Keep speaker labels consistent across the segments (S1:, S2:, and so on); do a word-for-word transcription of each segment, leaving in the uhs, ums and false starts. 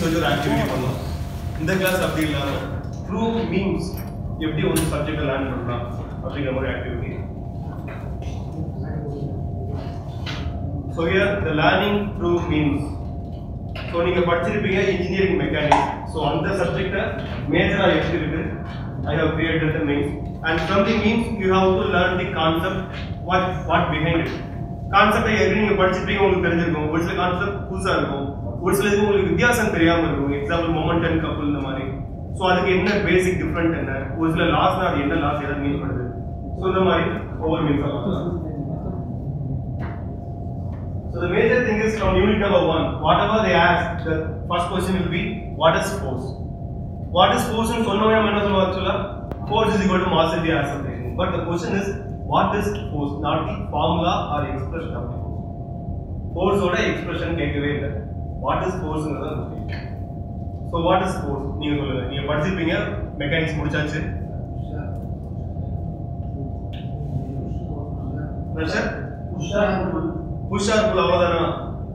S1: சொல்லி ஒரு ஆக்டிவிட்டி பண்ணோம். இந்த கிளாஸ் அப்படி இல்லாம த்ரூ மீம்ஸ் எப்படி ஒரு சப்ஜெக்ட் லேர்ன் பண்ணலாம் அப்படிங்கிற மாதிரி activity. So here the learning through memes. So நீங்க படிச்சிருப்பீங்க engineering mechanics. So அந்த சப்ஜெக்ட்ட மேஜரா எடுத்துக்கிட்டு I have created the memes, and from the memes you have to learn the concept, what what behind it. Concept எப்படி நீங்க படிச்சிருப்பீங்க உங்களுக்கு தெரிஞ்சிருக்கும். ஒரு சில கான்செப்ட் புதுசா இருக்கும், ஒரு சில இது உங்களுக்கு வித்தியாசம் தெரியாம இருக்கும். எக்ஸாம்பிள் மொமெண்ட் அண்ட் கப்புள் இந்த மாதிரி. ஸோ அதுக்கு என்ன பேசிக் டிஃபரெண்ட் என்ன, ஒரு சில லாஸ்னா அது என்ன லாஸ் எதாவது மீன் பண்ணுது. ஸோ இந்த மாதிரி ஒவ்வொரு மீன்ஸ் ஆகலாம். So the major thing is from unit number one, whatever they ask, the first question will be what is force. What is force ன்னு சொன்னோமே நம்ம என்ன சொல்லுவோம் ஆக்சுவலா force is equal to mass into acceleration. But the question is what is force, not the formula or expression of the force. Force ஓட expression கேட்கவே இல்லை. What is force ங்கறத முக்கியம். So what is force நீங்க சொல்லுங்க. நீங்க படிச்சிருப்பீங்க mechanics முடிச்சாச்சு. pressure push or pull, push or pull avadana.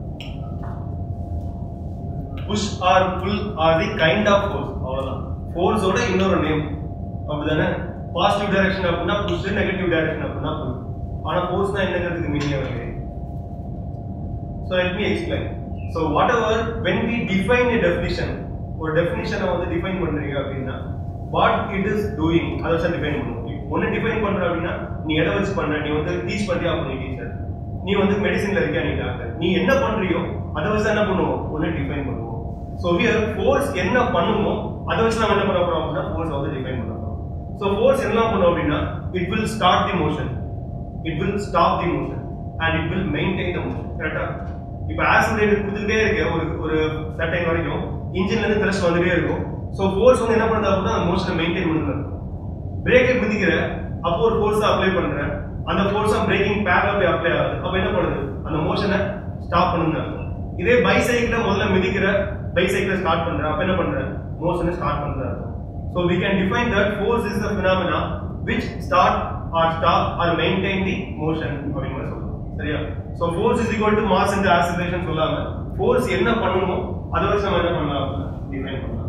S1: Push or pull are the kind of force avadana. Force oda இன்னொரு நேம் அப்படிதானே. பாசிட்டிவ் டைரக்ஷன் அப்படினா push, நெகட்டிவ் டைரக்ஷன் அப்படினா pull. ஆனா force னா என்னங்கிறதுக்கு மீனிங் வரல. So let me explain. So whatever when we define a definition, ஒரு definition வந்து டிஃபைன் பண்றீங்க அப்படினா what it is doing அத வச்சு டிஃபைன் பண்ணுவோம். ஒன்னு டிஃபைன் பண்ற அப்படினா நீ எதை வச்சு பண்ற, நீ வந்து டீச் பண்றியா அப்ப நீ டீச்சர், நீ வந்து மெடிசின்ல இருக்கியா நீ டாக்டர், நீ என்ன பண்றியோ அத வச்சு என்ன பண்ணுவோம் ஒன்னு டிஃபைன் பண்ணுவோம். So here force என்ன பண்ணுமோ அத வச்சு நாம என்ன பண்ண போறோம் அப்படினா force வந்து டிஃபைன் பண்ண போறோம். So force என்ன பண்ணும் அப்படினா it will start the motion, it will stop the motion and it will maintain the motion. கரெக்ட்டா? இப்போ ஆக்சிலரேட்டர் கொடுத்துட்டே இருக்க ஒரு ஒரு சர்டைன் வரைக்கும் இன்ஜின்ல இருந்து த்ரஸ்ட் வந்துட்டே இருக்கும். சோ ஃபோர்ஸ் வந்து என்ன பண்ணுது அப்படினா அந்த மோஷனை மெயின்டைன் பண்ணுது. பிரேக்கை மிதிக்கிற அப்போ ஒரு ஃபோர்ஸ் அப்ளை பண்ற, அந்த ஃபோர்ஸ் பிரேக்கிங் பேட்ல போய் அப்ளை ஆகுது. அப்ப என்ன பண்ணுது அந்த மோஷனை ஸ்டாப் பண்ணுங்க. இதே பைசைக்கிள முதல்ல மிதிக்கிற, பைசைக்கிள ஸ்டார்ட் பண்ற, அப்ப என்ன பண்ற மோஷனை ஸ்டார்ட் பண்ற. So we can define that force is the phenomena which start or stop or maintain the motion அப்படிங்கற சொல்றோம். சரியா? So force is equal to mass into acceleration சொல்லாம force என்ன பண்ணுமோ அத வச்சு நம்ம என்ன பண்ணலாம் டிஃபைன் பண்ணலாம்.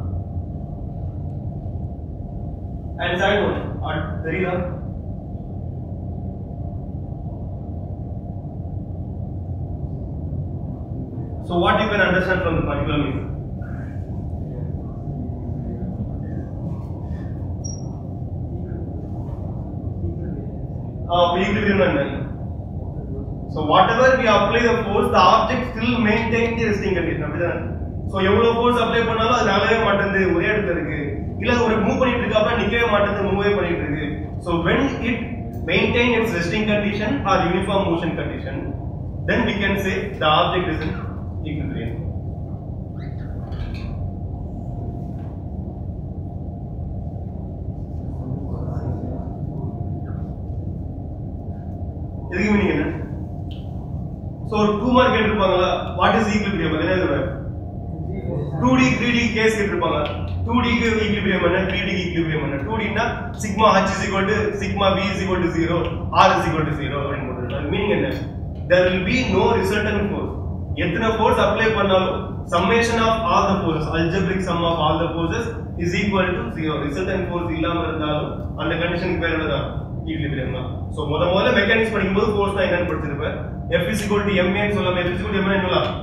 S1: And second one, are தெரியுதா? So what you can understand from the particular means? Ah, equilibrium and so whatever we apply the force, the object still maintain the resting condition. அப்படிதான். So எவ்வளவு force apply பண்ணாலும் அது நகரவே மாட்டேங்குது, ஒரே இடத்துல இருக்கு. இல்ல ஒரு மூவ் பண்ணிட்டு இருக்கு அப்ப நிக்கவே மாட்டேங்குது, மூவே பண்ணிட்டு இருக்கு. So when it maintain its resting condition or uniform motion condition, then we can say the object is in equilibrium. இதுக்கு மீனிங் என்ன? So two mark கேட்டிருப்பாங்களா what is equilibrium என்ன சொல்றாங்க? two D three D case கேட்டிருப்பாங்க. two D க்கு equilibrium என்ன, three D க்கு equilibrium என்ன? two D னா sigma h is equal to sigma v is equal to zero, r is equal to zero அப்படினு போடுறாங்க. மீனிங் என்ன? There will be no resultant force. எத்தனை force apply பண்ணாலும் summation of all the forces, algebraic sum of all the forces is equal to zero. Resultant force இல்லாம இருந்தாலும் அந்த கண்டிஷனுக்கு பேர் என்னதான் equilibrium தான். So முத முதல்ல மெக்கானிக்ஸ் படிக்கும்போது force னா என்னன்னு படிச்சிருப்ப. F is equal to ma ன்னு சொல்லாம F is equal to ma ன்னு சொல்லலாம்.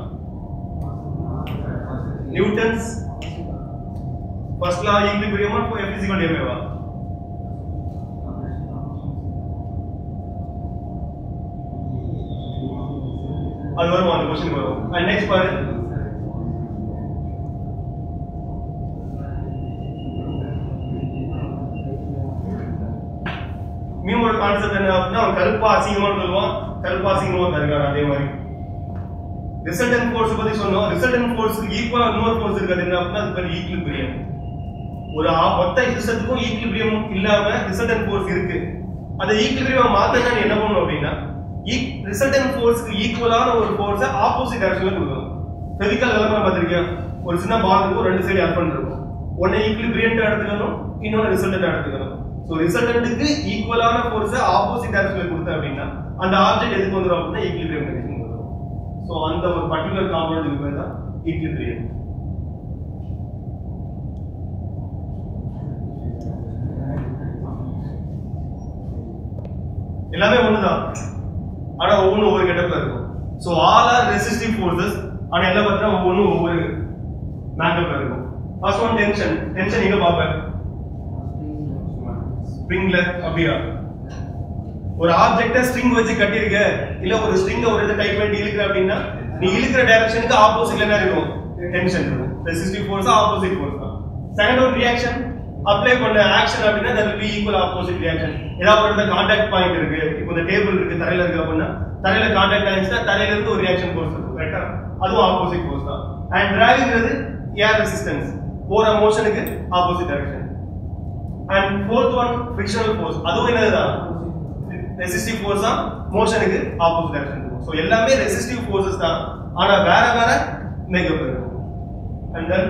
S1: Newton's first law equilibrium or F is equal to ma வா? அது வரும், அந்த क्वेश्चन வரும். And next பாரு. மீமோட கான்செப்ட் என்ன அப்படின்னா கருப்பா அசிங்கமான்னு சொல்லுவான், கருப்பா அசிங்கமா இருக்காரு. அதே மாதிரி ரிசல்டன்ட் ஃபோர்ஸ் பத்தி சொன்னோம். ரிசல்டன்ட் ஃபோர்ஸ்க்கு ஈக்குவலா இன்னொரு ஃபோர்ஸ் இருக்கு, அது என்ன அப்படின்னா அது பேர் ஈக்விலிபிரியம். ஒரு மொத்த சிஸ்டத்துக்கும் ஈக்விலிபிரியம் இல்லாம ரிசல்டன்ட் ஃபோர்ஸ் இருக்கு. அந்த ஈக்விலிபிரியம் மாத்தனா நீ என்ன பண்ணணும் அப்படின்னா ரிசல்டன்ட் ஃபோர்ஸ்க்கு ஈக்குவலான ஒரு ஃபோர்ஸை ஆப்போசிட் டைரக்ஷன்ல கொடுக்கணும். ஃபெவிகால் எல்லாம் பார்த்திருக்கியா, ஒரு சின்ன பால் இருக்கும், ரெண்டு சைடு ஆட் பண்ணிருக்கும். ஒன்னு ஈக்விலிபிரியன்ட் எடுத்துக்கணும், இன்னொன்னு ரிசல்டன்ட் எடுத்துக்கணும். சோ ரிசல்டன்ட்க்கு ஈக்குவலான ஃபோர்ஸை ஆப்போசிட் டைரக்ஷன்ல கொடுத்த அப்படின்னா அந்த ஆப்ஜெக்ட் எதுக்கு வந்துரும் அப்படின்னா ஈக்விலிபிரியம் கண்டிஷன் வந்துரும். சோ அந்த ஒரு பர்టిక్యులர் காம்போனன்ட்க்கு பேர் தான் ஈக்விலிபிரியம். எல்லாமே ஒண்ணுதான் ஆனா ஒவ்வொன்றும் ஒவ்வொரு கெட்டப்ல இருக்கும். So all are resistive forces ஆனா எல்லாம் பார்த்தா ஒவ்வொன்றும் ஒவ்வொரு மேக்கப்ல இருக்கும். First one tension. டென்ஷன் எங்க பார்ப்பேன்? ஸ்ப்ரிங்ல. அப்படியா? ஒரு ஆப்ஜெக்ட ஸ்ட்ரிங் வச்சு கட்டியிருக்க இல்ல ஒரு ஸ்ட்ரிங்க ஒரு இடத்துல டைப் பண்ணி இழுக்கிற அப்படின்னா நீ இழுக்கிற டைரக்ஷனுக்கு ஆப்போசிட்ல என்ன இருக்கும்? டென்ஷன் இருக்கும். ரெசிஸ்டிவ் ஃபோர்ஸ் ஆப்போசிட் ஃபோர்ஸ் தான். செகண்ட் ஒரு ரியாக்ஷன் அப்ளை பண்ண ஆக்ஷன் அப்படின்னா there will be equal opposite reaction. ஏதாவது ஒரு இடத்துல கான்டாக்ட் பாயிண்ட் இருக்கு, இப்போ இந்த டேபிள் இருக்கு தரையில இருக்கு அப்படின்னா தரையில கான்டாக்ட் ஆயிடுச்சுன்னா தரையில இருந்து ஒரு ரியாக்ஷன் ஃபோர்ஸ் இருக்கும். கரெக்ட்டா? அதுவும் ஆப்போசிட் ஃபோர்ஸ் தான். அண்ட் டிராக்ங்கிறது ஏர் ரெசிஸ்டன்ஸ், போற மோஷனுக்கு opposite direction. And fourth one frictional force, அதுவும் என்னதுதான்? ரெசிஸ்டிவ் ஃபோர்ஸ் தான், மோஷனுக்கு ஆப்போசிட் டைரக்ஷன் இருக்கும். சோ எல்லாமே ரெசிஸ்டிவ் ஃபோர்ஸஸ் தான் ஆனா வேற வேற மேக்கப் இருக்கும். அண்ட் தென்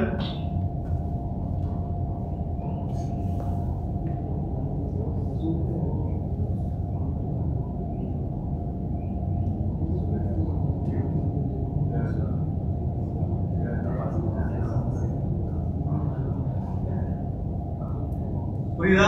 S1: புரியுதா?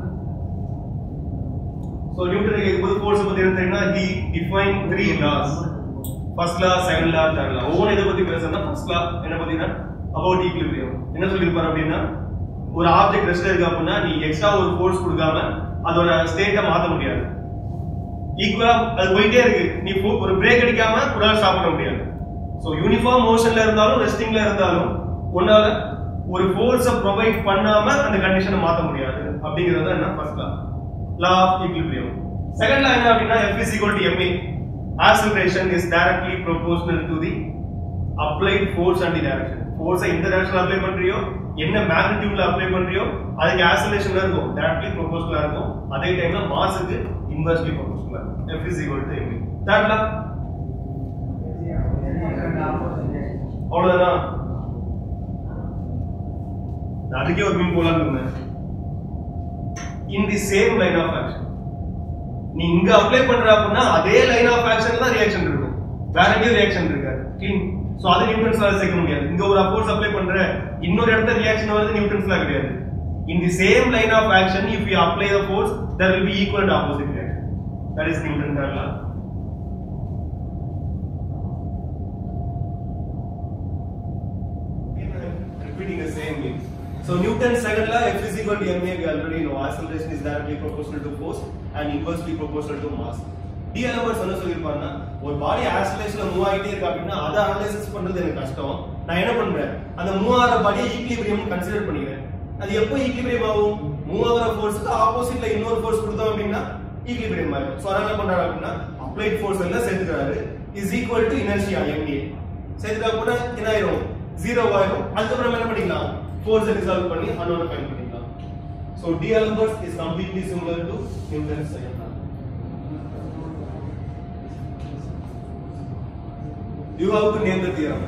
S1: So Newton கேக்கும்போது ஃபோர்ஸ் பத்தி என்ன தெரியும்னா he defined three laws. First law, second law, third law. ஒவ்வொரு இத பத்தி பேசணும்னா first law என்ன பத்தினா about equilibrium. என்ன சொல்லிருப்பாரு அப்படின்னா ஒரு ஆப்ஜெக்ட் ரெஸ்ட்ல இருக்கு அப்படின்னா நீ எக்ஸ்ட்ரா ஒரு ஃபோர்ஸ் கொடுக்காம அதோட ஸ்டேட்டை மாத்த முடியாது. ஈக்குவலா அது போயிட்டே இருக்கு. நீ ஒரு பிரேக் அடிக்காம உன்னால ஸ்டாப் பண்ண முடியாது. சோ யூனிஃபார்ம் மோஷன்ல இருந்தாலும் ரெஸ்டிங்ல இருந்தாலும் உன்னால ஒரு ஃபோர்ஸை ப்ரொவைட் பண்ணாம அந்த கண்டிஷனை மாத்த முடியாது. அப்படிங்கிறது தான் என்ன first law, law of equilibrium. Second law என்ன அப்படின்னா F is equal to ma. Acceleration is directly proportional to the applied force and the direction. ஃபோர்ஸை இந்த டைரக்ஷன்ல அப்ளை பண்றியோ என்ன மேக்னிட்யூட்ல அப்ளை பண்றியோ அதுக்கு ஆக்சலரேஷன்ல இருக்கும், டைரக்ட்லி ப்ரொபோர்ஷனலா இருக்கும். அதே டைம்ல மாஸ்க்கு இன்வெர்ஸ்லி ப்ரொபோர்ஷனலா இருக்கும். F is equal to ma. Third law அவ்வளவுதான். அதுக்கே ஒரு மீன் போலான்னு இருந்தேன். in the same line of action. நீ இங்க அப்ளை பண்ற அப்படின்னா அதே லைன் ஆஃப் ஆக்ஷன்ல தான் ரியாக்ஷன் இருக்கும், வேற எங்கேயும் ரியாக்ஷன் இருக்காது. கிளீன். சோ அது நியூட்டன்ஸ் லால சேர்க்க முடியாது. இங்க ஒரு ஃபோர்ஸ் அப்ளை பண்ற இன்னொரு இடத்துல ரியாக்ஷன் வருது, நியூட்டன்ஸ் லா கிடையாது. in the same line of action if you apply the force there will be equal and opposite reaction. That is Newton's third law. Repeating the same way. So Newton's second law, F is equal to ma, we already know. Acceleration is directly proportional to force and inversely proportional to mass. D elements என்ன சொல்லிருப்பாங்கன்னா ஒரு பாடி ஆக்சிலரேஷன்ல move ஆயிட்டே இருக்கு அப்படின்னா அதை analysis பண்றது எனக்கு கஷ்டம். நான் என்ன பண்றேன், அந்த மூவ் ஆகிற பாடியை ஈக்விலிபிரியம் கன்சிடர் பண்ணிக்கிறேன். அது எப்போ ஈக்விலிபிரியம் ஆகும்? மூவ் ஆகிற ஃபோர்ஸ்க்கு ஆப்போசிட்ல இன்னொரு ஃபோர்ஸ் கொடுத்தோம் அப்படின்னா ஈக்விலிபிரியம் ஆகும். சோ அதனால என்ன பண்றாரு அப்படின்னா அப்ளைட் ஃபோர்ஸ் எல்லாம் சேர்த்துக்கிறாரு is equal to inertia ma. சேர்த்துட்டா கூட என்ன ஆயிரும்? ஜீரோ ஆயிரும். அதுக்கப்புறம் என்ன பண்ணிக்கலாம்? Force resolve பண்ணி அன்னோன ஃபைண்ட் பண்ணிக்கலாம். So D Alembert is completely similar to Newton's second law. You have to name the theorem.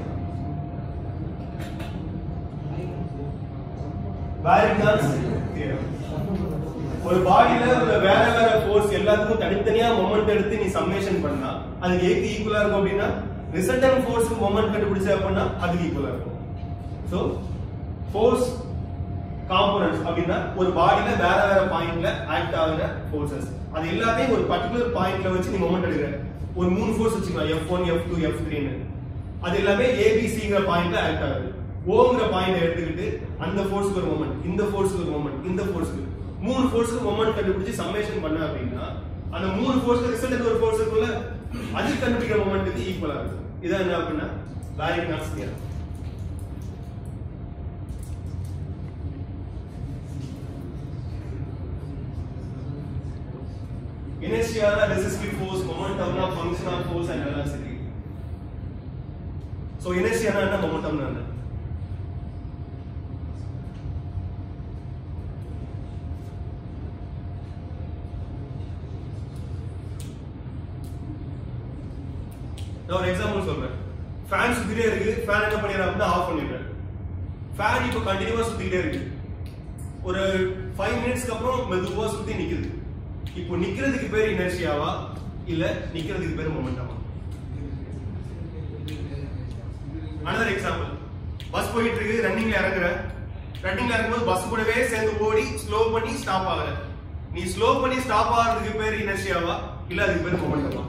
S1: Varigman's theorem. ஒரு பாடியில ஒரு வேற வேற ஃபோர்ஸ் எல்லாத்துக்கும் தனித்தனியா மொமெண்ட் எடுத்து நீ சம்மேஷன் பண்ணா அதுக்கு ஏக்கு ஈக்குவலா இருக்கும் அப்படின்னா ரிசல்டன்ட் ஃபோர்ஸ்க்கு மொமெண்ட் கண்டுபிடிச்ச அப்படின்னா அதுக்கு ஈக்குவலா இருக்கும். So ஃபோர்ஸ் காம்போனன்ட்ஸ் அப்படின்னா ஒரு பாடியில வேற வேற பாயிண்ட்ல ஆக்ட் ஆகுற ஃபோர்சஸ் அது எல்லாத்தையும் ஒரு பர்టిక్యులர் பாயிண்ட்ல வச்சு நீ மொமெண்ட் எடுக்கிற. ஒரு மூணு ஃபோர்ஸ் வச்சுக்கலாம், F one F two F three ன்னு. அது எல்லாமே A B C ங்கற பாயிண்ட்ல ஆக்ட் ஆகுது. O ங்கற பாயிண்ட் எடுத்துக்கிட்டு அந்த ஃபோர்ஸ்க்கு ஒரு மொமெண்ட், இந்த ஃபோர்ஸ்க்கு ஒரு மொமெண்ட், இந்த ஃபோர்ஸ்க்கு மூணு ஃபோர்ஸ்க்கு மொமெண்ட் கண்டுபிடிச்சு சம்மேஷன் பண்ண அப்படின்னா அந்த மூணு ஃபோர்ஸ்க்கு ரிசல்ட் ஒரு ஃபோர்ஸ் இருக்குல்ல அது கண்டுபிடிக்கிற மொமெண்ட்க்கு ஈக்குவலா இருக்கு. இதான் என்ன அப்படின்னா Varigman's theorem. Inertia, resistive force, momentum, function of force and velocity. So inertia na momentum na. Now ஒரு எக்ஸாம்பிள் சொல்றேன். ஃபேன் சுத்திட்டே இருக்கு, ஃபேன் என்ன பண்ணிடுறாருன்னா ஆஃப் பண்ணிடுறாரு. ஃபேன் இப்போ கண்டினியூவா சுத்திட்டே இருக்கு. ஒரு five மினிட்ஸ்க்கு அப்புறம் மெதுவா சுத்தி நிக்குது. இப்போ நிக்கிறதுக்கு பேர் இனர்ஷியாவா இல்ல நிக்கிறதுக்கு பேர் மொமெண்டமா? another example, பஸ் போயிட்டு இருக்கு, ரன்னிங்ல இறங்குற, ரன்னிங்ல இறங்கும்போது பஸ் கூடவே சேர்ந்து ஓடி ஸ்லோ பண்ணி ஸ்டாப் ஆகுற. நீ ஸ்லோ பண்ணி ஸ்டாப் ஆகிறதுக்கு பேர் இனர்ஷியாவா இல்ல அதுக்கு பேர் மொமெண்டமா?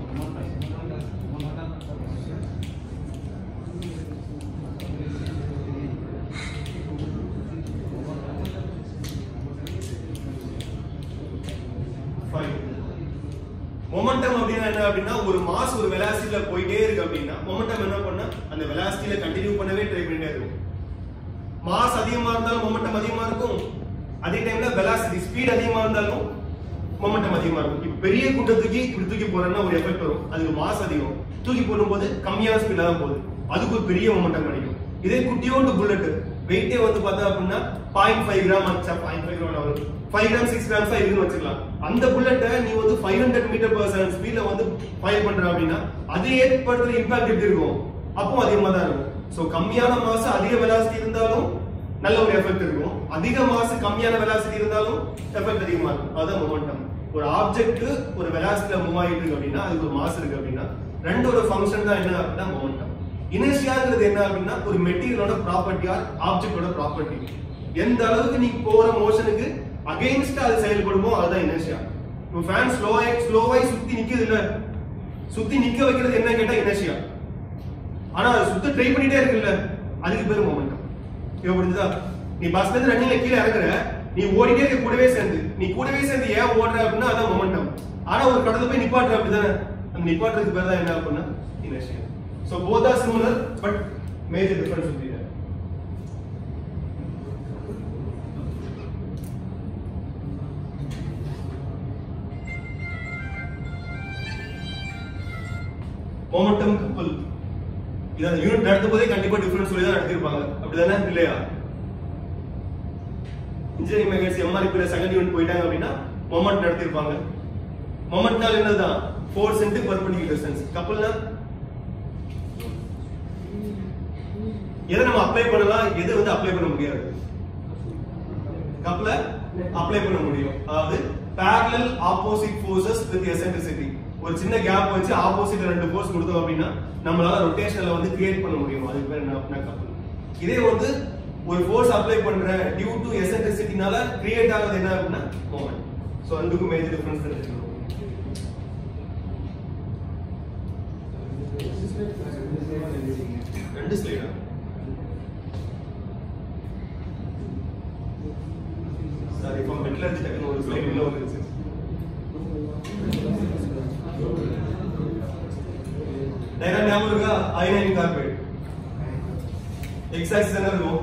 S1: மொமெண்டம் அப்படின்னா என்ன அப்படின்னா ஒரு மாஸ் ஒரு வெலாசிட்டில போயிட்டே இருக்கு அப்படின்னா மொமெண்டம் என்ன பண்ணா அந்த வெலாசிட்டில கண்டினியூ பண்ணவே ட்ரை பண்ணிட்டே இருக்கும். மாஸ் அதிகமா இருந்தாலும் மொமெண்டம் அதிகமா இருக்கும், அதே டைம்ல வெலாசிட்டி ஸ்பீட் அதிகமா இருந்தாலும் மொமெண்டம் அதிகமா இருக்கும். இப்ப பெரிய கூட்டத்துக்கு இப்படி தூக்கி போறேன்னா ஒரு எஃபெக்ட் வரும், அதுக்கு மாஸ் அதிகம், தூக்கி போடும்போது கம்மியான ஸ்பீட்ல தான் போகுது, அதுக்கு ஒரு பெரிய மொமெண்டம் கிடைக்கும். இதே குட்டியோண்டு புல்லட் வெயிட்டே வந்து பார்த்தா அப்படின்னா point five gram point five gram வரும், ஃபைவ் கிராம் சிக்ஸ் கிராம்ஸ் தான் இருக்குன்னு வச்சுக்கலாம். அந்த புல்லட்டை நீ வந்து five hundred meter per second ஸ்பீட்ல வந்து ஃபயர் பண்ற அப்படின்னா அது ஏற்படுத்துற இம்பாக்ட் எப்படி இருக்கும்? அப்போ அதிகமா தான் இருக்கும். சோ கம்மியான மாஸ் அதிக வெலாசிட்டி இருந்தாலும் நல்ல ஒரு எஃபெக்ட் இருக்கும், அதிக மாஸ் கம்மியான வெலாசிட்டி இருந்தாலும் எஃபெக்ட் அதிகமா இருக்கும். அதுதான் மொமெண்டம். ஒரு ஆப்ஜெக்ட் ஒரு வெலாசிட்டில மூவ் ஆயிட்டு இருக்கு அப்படின்னா அதுக்கு ஒரு மாஸ் இருக்கு அப்படின்னா ரெண்டோட ஃபங்க்ஷன் தான் என்ன அப்படின்னா மொமெண்டம். இனர்ஷியாங்கிறது என்ன அப்படின்னா ஒரு மெட்டீரியலோட ப்ராப்பர்ட்டி ஆர் ஆப்ஜெக்டோட ப்ராப்பர்ட்டி. எந்த அளவுக்கு நீ போற மோஷனுக்கு அகைன்ஸ்ட் அது செயல்படுமோ அதுதான் இனர்ஷியா. இப்போ ஃபேன் ஸ்லோவாய் ஸ்லோவாய் சுத்தி நிக்குது இல்ல, சுத்தி நிக்க வைக்கிறது என்ன கேட்டா இனர்ஷியா. ஆனா அது சுத்த ட்ரை பண்ணிட்டே இருக்குல்ல, அதுக்கு பேரு மொமெண்டம். இப்போ புரிஞ்சுதா? நீ பஸ்ல இருந்து ரன்னிங்ல கீழே இறங்குற, நீ ஓடிட்டே இருக்க கூடவே சேர்ந்து, நீ கூடவே சேர்ந்து ஏன் ஓடுற அப்படின்னா அதான் மொமெண்டம். ஆனா ஒரு கடத்துல போய் நிப்பாட்டுற அப்படிதானே, அந்த நிப்பாட்டுறதுக்கு பேர் தான் என்ன அப்படின்னா inertia. So both are similar but major difference will be there. Momentum couple. இத யூனிட் நடத்தும் போதே கண்டிப்பா டிஃபரன்ஸ் சொல்லி தான் நடத்திருப்பாங்க, அப்படிதானே இல்லையா? இன்ஜினியரிங் மேகட்ஸ் எம்ஆர்பில செகண்ட் யூனிட் போயிட்டாங்க அப்படின்னா மொமெண்ட் நடத்திருப்பாங்க. மொமெண்ட்னால என்னதான் ஃபோர்ஸ் இன்டு பெர்பெண்டிகுலர் டிஸ்டன்ஸ். கப்பல்னா எதை நம்ம அப்ளை பண்ணலாம், எது வந்து அப்ளை பண்ண முடியாது? கப்பல அப்ளை பண்ண முடியும். அதாவது parallel opposite forces with eccentricity. ஒரு சின்ன கேப் வச்சு ஆப்போசிட்ல ரெண்டு ஃபோர்ஸ் கொடுத்தோம் அப்படின்னா நம்மளால ரொட்டேஷனல வந்து கிரியேட் பண்ண முடியும். அதுக்கு பேர் என்ன அப்படின்னா கப்பல். இதே வந்து ஒரு ஃபோர்ஸ் அப்ளை பண்ற டியூ டு எசென்ட்ரிசிட்டினால கிரியேட் ஆகுது என்ன அப்படின்னா மொமெண்ட். சோ ரெண்டுக்கும் மேஜர் டிஃபரன்ஸ் தெரிஞ்சுக்கணும். ரெண்டு ஸ்லைடா சாரி ஃப்ரம் மெட்டலர்ஜி டெக்னாலஜி ஒரு ஸ்லைட் உள்ள வந்துருச்சு. டயக்ராம் ஞாபகம் இருக்கா? அயனைன் கார்பைட் எக்ஸ் ஆக்சிஸ் என்ன இருக்கும்?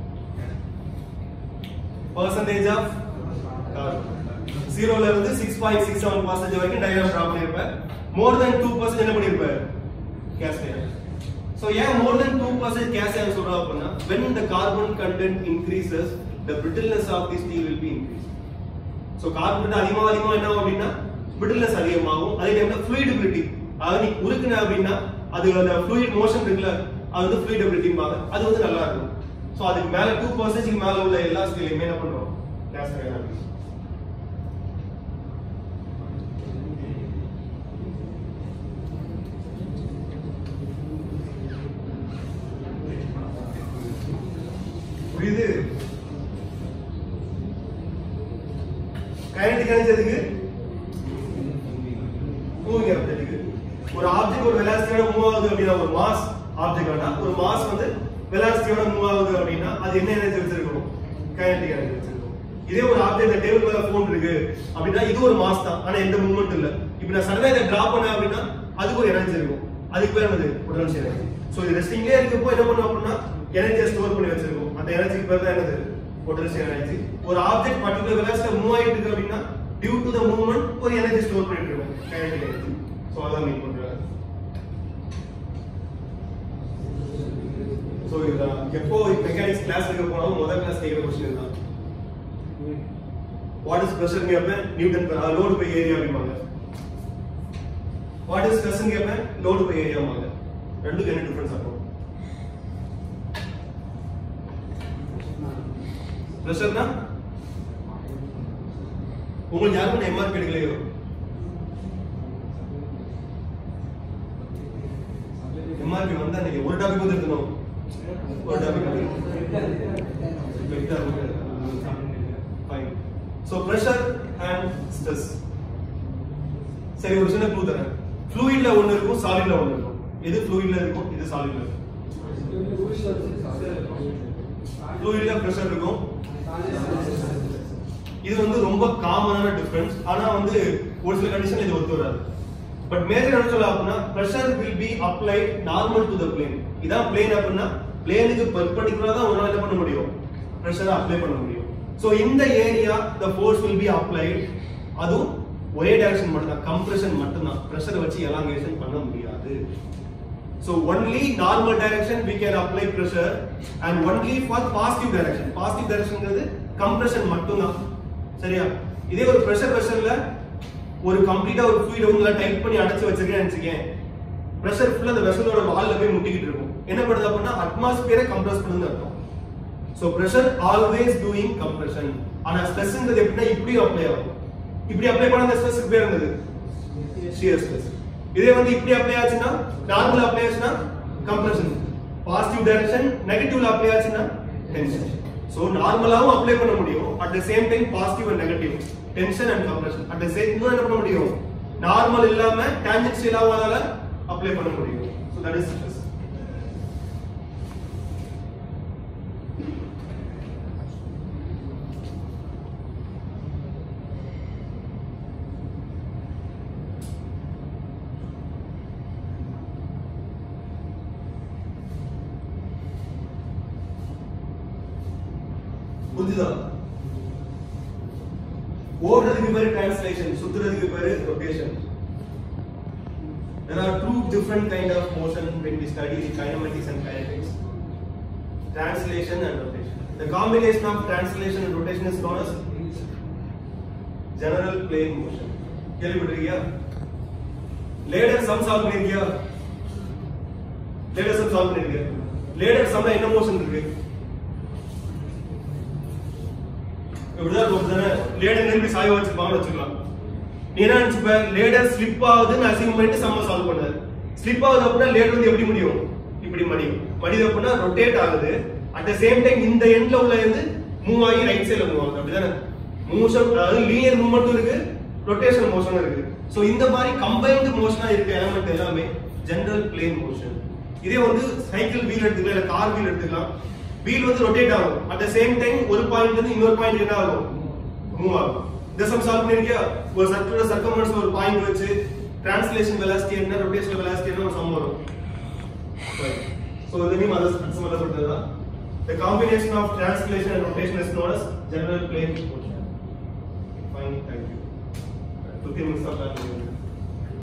S1: percentage of carbon. ஜீரோல இருந்து six point six seven percentage வரைக்கும் டயக்ராம் டிரா பண்ணிருப்பேன். மோர் தென் டூ பர்சன்டேஜ் என்ன பண்ணிருப்பேன்? Cast iron. So yeah, more than two percent cast iron சொல்றா அப்படின்னா when the carbon content increases the brittleness of the steel will be increased. So carbon அதிகமா அதிகமா என்ன ஆகும் அப்படின்னா brittleness அதிகமாகும். அதே டைம்ல fluidability, அதாவது நீ உருக்குன அப்படின்னா அது அந்த fluid motion இருக்குல்ல, அது வந்து fluidabilityம்பாங்க, அது வந்து நல்லா இருக்கும். சோ அதுக்கு மேல டூ பர்சன்டேஜ் மேல உள்ள எல்லா ஸ்டீலையுமே என்ன பண்றோம்? கேஷியர் ஆகும். புரியுது? கைனடிக் எனர்ஜிக்கு மூவிங் எனர்ஜிக்கு ஒரு ஆப்ஜெக்ட் ஒரு வெலாசிட்டியோட மூவ் ஆகுது அப்படினா ஒரு மாஸ் ஆப்ஜெக்ட்னா ஒரு மாஸ் வந்து வெலாசிட்டியோட மூவ் ஆகுது அப்படினா அது என்ன எனர்ஜி வச்சிருக்கும்? கைனடிக் எனர்ஜி வச்சிருக்கும். இதே ஒரு ஆப்ஜெக்ட் டேபிள் மேல ஃபோன் இருக்கு அப்படினா இது ஒரு மாஸ் தான், ஆனா எந்த மூவ்மெண்ட் இல்ல. இப்போ நான் சடனா இத டிராப் பண்ணேன் அப்படினா அதுக்கு ஒரு எனர்ஜி இருக்கும், அதுக்கு பேர் என்னது? Potential energy. சோ இது ரெஸ்டிங்லயே இருக்கப்போ என்ன பண்ணுவோம் அப்படினா எனர்ஜியை ஸ்டோர் பண்ணி வச்சிருக்கோம். அந்த எனர்ஜிக்கு பேர் தான் என்னது? Potential energy. ஒரு ஆப்ஜெக்ட் பர்టిక్యులர் வெலாசிட்டில மூவ் ஆயிட்டு இருக்கு அப்படினா டியூ டு தி மூவ்மென்ட் ஒரு எனர்ஜி ஸ்டோர் பண்ணிட்டு இருக்கோம், கைனடிக் எனர்ஜி. சோ அதான் மீன் பண்றாங்க. சோ இது எப்போ மெக்கானிக்ஸ் கிளாஸ் எடுக்க போனாலும் முதல் கிளாஸ் கேக்குற क्वेश्चन இதுதான். வாட் இஸ் பிரஷர் கேப்பேன்? Newton per load by area அப்படிமாங்க. வாட் இஸ் ஸ்ட்ரெஸ் கேப்பேன்? லோட் பை ஏரியாமாங்க. ரெண்டுக்கு என்ன டிஃபரன்ஸ் ஆகும்? பிரஷர்னா உங்களுக்கு யாருக்கும் எம்ஆர்பி எடுக்கலையோ? எம்ஆர்பி வந்தா நீங்க ஒரு டாபிக் வந்து எடுக்கணும், ஒரு topic fine. So pressure and stress. சரி, சரி ஒரு சின்ன க்ளூ தரேன். ஃப்ளூயிட்ல ஒன்னு இருக்கும், சாலிட்ல ஒன்னு இருக்கும். எது ஃப்ளூயிட்ல இருக்கும், இது சாலிட்ல இருக்கும். ஃப்ளூயிட்ல பிரஷர் இருக்கும். இது வந்து ரொம்ப காமனான டிஃபரன்ஸ். ஆனா வந்து ஒரு சில கண்டிஷன் இது ஒத்து வராது. பட் மேஜர் என்ன சொல்ல அப்படின்னா pressure will be applied normal to the plane. இதான் plane அப்படின்னா பிளேனுக்கு பெர்பெண்டிகுலரா தான் உங்களால என்ன பண்ண முடியும், பிரஷரை அப்ளை பண்ண முடியும். சோ இந்த area the force will be applied. அதுவும் ஒரே டைரக்ஷன் மட்டும் தான், கம்ப்ரஷன் மட்டும் தான், பிரஷரை வச்சு எலாங்கேஷன் பண்ண முடியாது. So only normal direction we can apply pressure and only for positive direction. Positive directionங்கிறது compression மட்டும் தான். சரியா? இதே ஒரு பிரஷர் வெசல்ல ஒரு கம்ப்ளீட்டா ஒரு fluid உங்களை டைட் பண்ணி அடைச்சு வச்சிருக்கேன்னு நினைச்சீங்க. பிரஷர் ஃபுல்லா அந்த வெசலோட வால்ல போய் முட்டிக்கிட்டு இருக்கும். என்ன பண்ணுது அப்படின்னா அட்மாஸ்பியரை கம்ப்ரஸ் பண்ணுதுன்னு அர்த்தம். So pressure always doing compression. ஆனா ஸ்ட்ரெஸ்ங்கிறது எப்படின்னா இப்படி அப்ளை ஆகும். இப்படி அப்ளை பண்ணா அந்த ஸ்ட்ரெஸ்க்கு பேர் என்னது? shear stress. இதே வந்து இப்படி அப்ளை ஆச்சுன்னா நார்மல் அப்ளை ஆச்சுன்னா கம்ப்ரஷன். பாசிட்டிவ் டைரக்ஷன் நெகட்டிவ்ல அப்ளை ஆச்சுன்னா டென்ஷன். சோ நார்மலாவும் அப்ளை பண்ண முடியும், at the same time positive and negative, tension and compression at the same இன்னும் என்ன பண்ண முடியும், நார்மல் இல்லாம டான்ஜென்ஷியலாவும் அதால அப்ளை பண்ண முடியும். So that is stress. புரியுதா? ஓடுறதுக்கு பேரு டிரான்ஸ்லேஷன், சுத்துறதுக்கு பேரு rotation. There are two different kind of motion when we study the kinematics and kinetics. Translation and rotation. The combination of translation and rotation is known as general plane motion. கேள்விப்பட்டிருக்கியா? Ladder sum solve பண்ணிருக்கியா? Ladder sum solve பண்ணிருக்கியா? Ladder சம்ல என்ன motion இருக்கு? இப்படிதான் போகுதுதானே. Ladder நிரம்பி சாய வச்சிருப்பாங்கன்னு வச்சுக்கலாம். நீ என்ன நினைச்சுப்ப, லேடர் ஸ்லிப் ஆகுதுன்னு அசிங்கம் பண்ணிட்டு சம்ம சால்வ் பண்ணாரு. ஸ்லிப் ஆகுது அப்படின்னா லேடர் வந்து எப்படி முடியும், இப்படி மடியும். மடிது அப்படின்னா ரொட்டேட் ஆகுது. அட் த சேம் டைம் இந்த எண்ட்ல உள்ள இருந்து மூவ் ஆகி ரைட் சைடுல மூவ் ஆகுது. அப்படிதானே மோஷன், அதாவது லீனியர் மூவ்மெண்ட்டும் இருக்கு, ரொட்டேஷன் மோஷனும் இருக்கு. சோ இந்த மாதிரி கம்பைன்டு மோஷனா இருக்க எலிமெண்ட் எல்லாமே ஜெனரல் பிளேன் மோஷன். இதே வந்து சைக்கிள் வீல் எடுத்துக்கலாம், இல்ல கார் வீல் எடுத்துக்கலாம். வீல் வந்து ரொட்டேட் ஆகும், அட் த சேம் டைம் ஒரு பாயிண்ட்ல இருந்து இன்னொரு பாயிண்ட் என்ன ஆகும், மூவ் ஆகும். இந்த சம் சால்வ் பண்ணிருக்கியா? ஒரு சர்க்கிளோட சர்க்கம்ஃபரன்ஸ் ஒரு பாயிண்ட் வச்சு டிரான்ஸ்லேஷன் வெலாசிட்டி என்ன, ரொட்டேஷனல் வெலாசிட்டி என்ன ஒரு சம் வரும். சோ இது நீ மதர் சம்மல சொல்றதா. The combination of translation and rotation is known as general plane motion. Fine, thank you. fifteen minutes of time.